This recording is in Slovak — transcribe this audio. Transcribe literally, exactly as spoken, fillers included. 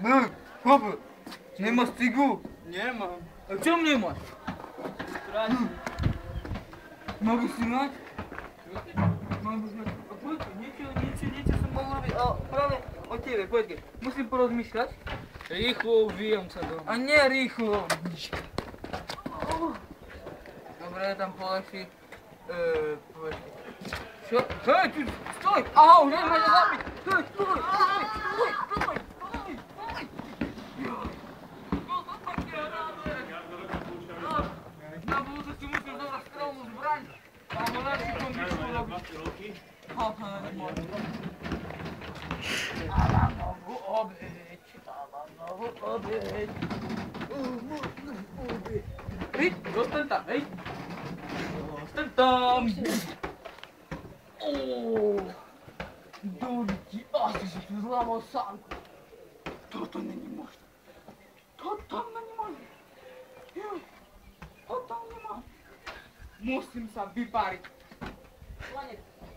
Ej, chłopie, nie masz cygu? Nie mam. A czemu nie masz? Stracił. Mogę trzymać? Mogę trzymać. A poczekaj, niečo, niečo, niečo som mohol robiť. A práve o tebe, poďte. Musím porozmýšľať. Rýchlo uvíjam sa doma. A nie rýchlo. Dobre, tam polehší. Eee, poďte. Čo? Hej, tu, stoj! Ahoj, nemaj sa zabiť! Hej, stoj, stoj, stoj, stoj, stoj, stoj! Na budúce si musíš dobrať strelnú zbraň. Mám ho lepší kondičku robiť. Haha, nemôžem. A mám novú obeď, a mám novú obeď. Hej, zostaň tam, hej. Zostaň tam. Ooo, dojdi, asi si tu zlamal sánku. Toto není možné. Toto není možné. Toto nemá. Musím sa vypáriť. Slanec.